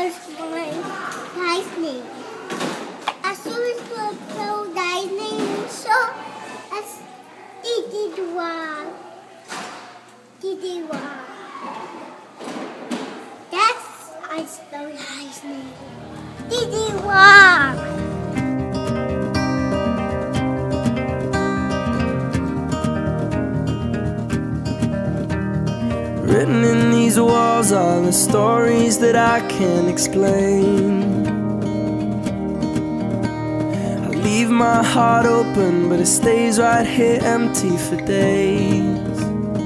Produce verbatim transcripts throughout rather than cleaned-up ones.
exploring Disney. As soon as we go Disney, so that's Didi Dwa. Didi Dwa. That's I spell Disney. Didi Dwa. Written in these walls are the stories that I can't explain. I leave my heart open, but it stays right here empty for days.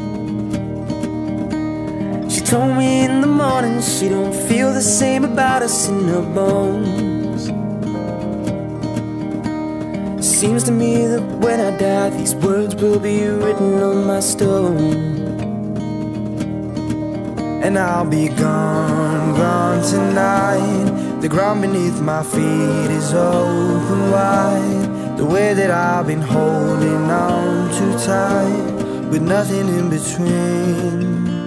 She told me in the morning she don't feel the same about us in her bones. Seems to me that when I die, these words will be written on my stone. And I'll be gone, gone tonight. The ground beneath my feet is open wide. The way that I've been holding on too tight, with nothing in between.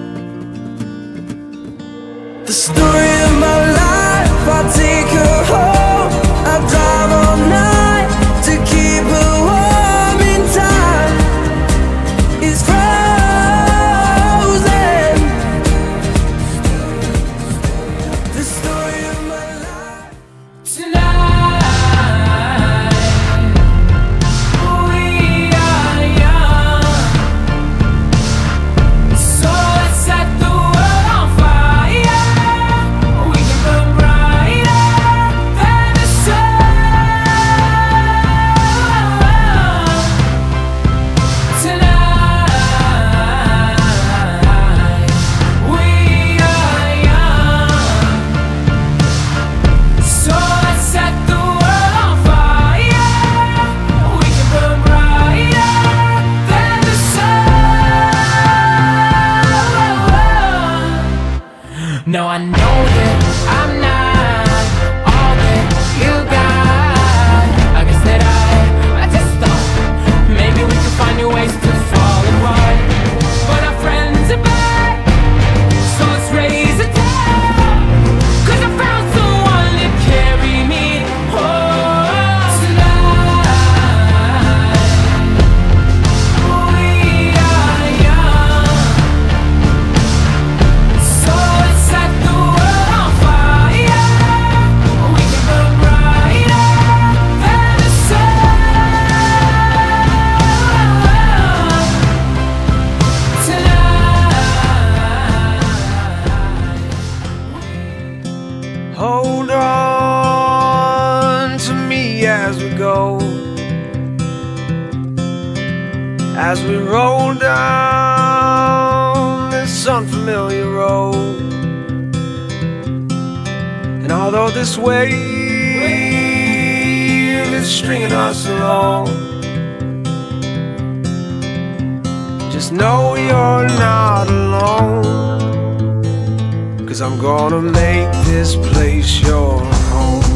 The story of my life, I'll take her home. I'll drive all night to keep her warm in time. It's frozen. The story of my life. Tonight we are young, so let's set the world on fire. We can burn brighter than the sun. Tonight we are young, so let's set the world on fire. We can burn brighter than the sun. No, I know that I'm not all that you got. I guess that I, I just thought maybe we could find new ways to fall apart. But our friends are back, so let's raise a toast. 'Cause I found someone to carry me home. Tonight we are young, so let's set the world on fire. We can burn brighter than the sun. Tonight Hold on to me as we go, as we roll down this unfamiliar road. And although this wave is stringing us along, just know you're not alone. 'Cause I'm gonna make this place your home.